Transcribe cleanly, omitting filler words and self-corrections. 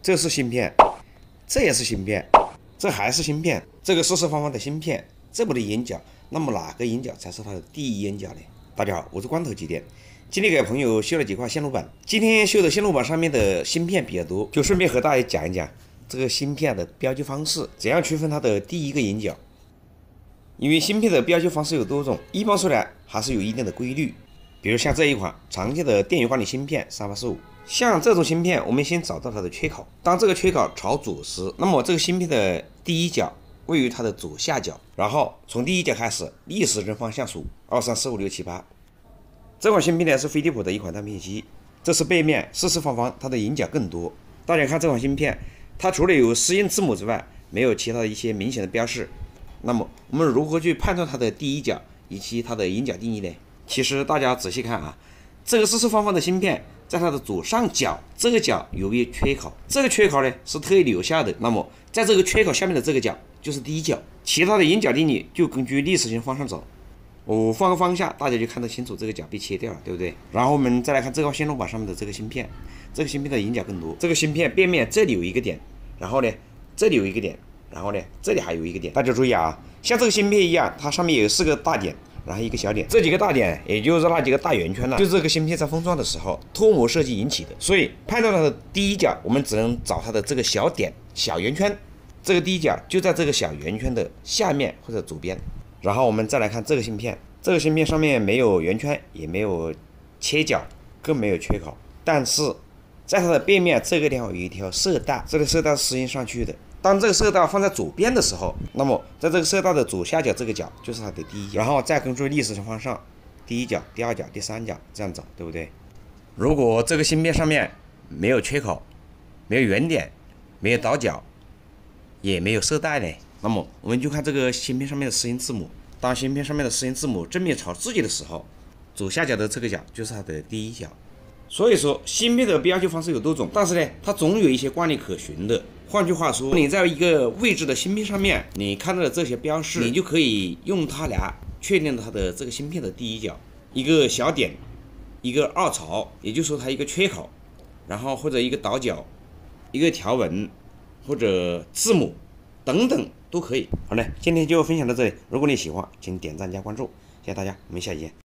这是芯片，这也是芯片，这还是芯片，这个四四方方的芯片，这么的眼角，那么哪个眼角才是它的第一眼角呢？大家好，我是光头几点，今天给朋友修了几块线路板，今天修的线路板上面的芯片比较多，就顺便和大家讲一讲这个芯片的标记方式，怎样区分它的第一个眼角。因为芯片的标记方式有多种，一般说来还是有一定的规律。比如像这一款常见的电源管理芯片3845，像这种芯片，我们先找到它的缺口。当这个缺口朝左时，那么这个芯片的第一角位于它的左下角，然后从第一角开始逆时针方向数2、3、4、5、6、7、8。这款芯片呢是飞利浦的一款单片机，这是背面四四方方，它的眼角更多。大家看这款芯片，它除了有石英字母之外，没有其他的一些明显的标识。那么我们如何去判断它的第一角以及它的眼角定义呢？其实大家仔细看啊，这个四四方方的芯片在它的左上角这个角有一个缺口，这个缺口呢是特意留下的。那么在这个缺口下面的这个角就是第一角，其他的眼角定理就根据逆时针方向走。我换个方向，大家就看得清楚这个角被切掉了，对不对？然后我们再来看这块线路板上面的这个芯片，这个芯片的眼角更多。这个芯片背面这里有一个点，然后呢这里有一个点。然后呢，这里还有一个点，大家注意啊，像这个芯片一样，它上面有4个大点，然后一个小点，这几个大点也就是那几个大圆圈了，就是这个芯片在封装的时候脱模设计引起的。所以判断它的第一角，我们只能找它的这个小点、小圆圈，这个第一角就在这个小圆圈的下面或者左边。然后我们再来看这个芯片，这个芯片上面没有圆圈，也没有切角，更没有缺口，但是在它的背面这个地方有一条色带，这个色带是石英上去的。当这个色带放在左边的时候，那么在这个色带的左下角这个角就是它的第一角，然后再根据逆时针方向，第一角、第二角、第三角这样走，对不对？如果这个芯片上面没有缺口，没有圆点，没有倒角，也没有色带呢，那么我们就看这个芯片上面的石英字母。当芯片上面的石英字母正面朝自己的时候，左下角的这个角就是它的第一角。所以说，芯片的标记方式有多种，但是呢，它总有一些惯例可循的。换句话说，你在一个位置的芯片上面，你看到的这些标识，你就可以用它来确定它的这个芯片的第一角，一个小点，一个二槽，也就是说它一个缺口，然后或者一个倒角，一个条纹，或者字母等等都可以。好嘞，今天就分享到这里。如果你喜欢，请点赞加关注，谢谢大家，我们下期见。